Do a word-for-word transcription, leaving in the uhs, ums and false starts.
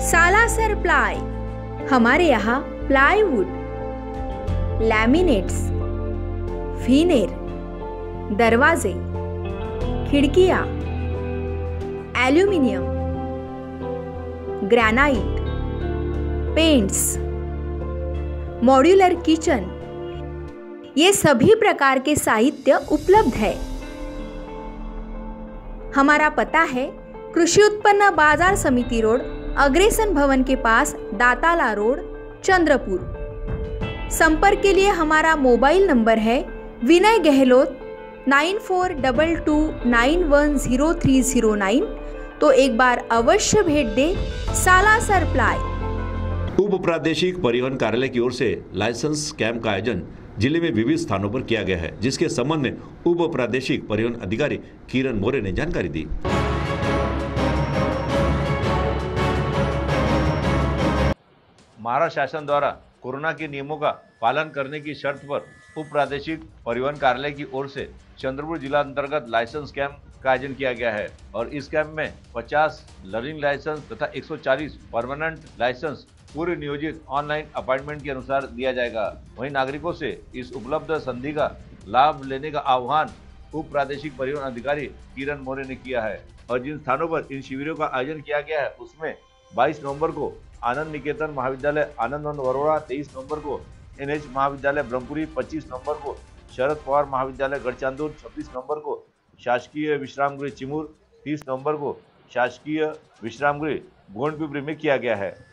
Salasar ply, हमारे यहाँ plywood, laminates, veneer, दरवाजे, खिड़कियाँ, aluminium, granite, paints, modular kitchen, ये सभी प्रकार के साहित्य उपलब्ध है। हमारा पता है कृषि उत्पन्न बाजार समिति रोड, अग्रेसन भवन के पास, दाताला रोड, चंद्रपुर। संपर्क के लिए हमारा मोबाइल नंबर है Vinay Gahlot nine four double two nine one zero three zero nine. तो एक बार अवश्य भेंट दे सालासर प्लाई। उप प्रादेशिक परिवहन कार्यालय की ओर से लाइसेंस कैंप का आयोजन जिले में विविध स्थानों पर किया गया है, जिसके संबंध में उप प्रादेशिक परिवहन अधिकारी किरण मोरे ने जानकारी दी। महाराष्ट्र शासन द्वारा कोरोना के नियमों का पालन करने की शर्त पर उप प्रादेशिक परिवहन कार्यालय की ओर से चंद्रपुर जिला अंतर्गत लाइसेंस कैंप का आयोजन किया गया है और इस कैंप में पचास लर्निंग लाइसेंस तथा एक सौ चालीस परमानेंट लाइसेंस पूर्व नियोजित ऑनलाइन अपॉइंटमेंट के अनुसार दिया जाएगा। वहीं नागरिकों से इस उपलब्ध संधि का लाभ लेने का आह्वान उप प्रादेशिक परिवहन अधिकारी किरण मोरे ने किया है और जिन स्थानों पर इन शिविरों का आयोजन किया गया है उसमें बाईस नवंबर को आनंद निकेतन महाविद्यालय आनंद वन वरोड़ा, तेईस नवंबर को एनएच महाविद्यालय ब्रह्मपुरी, पच्चीस नवंबर को शरद पवार महाविद्यालय गढ़चांदूर, छब्बीस नवंबर को शासकीय विश्राम गृह चिमूर, तीस नवंबर को शासकीय विश्राम गृह गोंडपिपरी में किया गया है।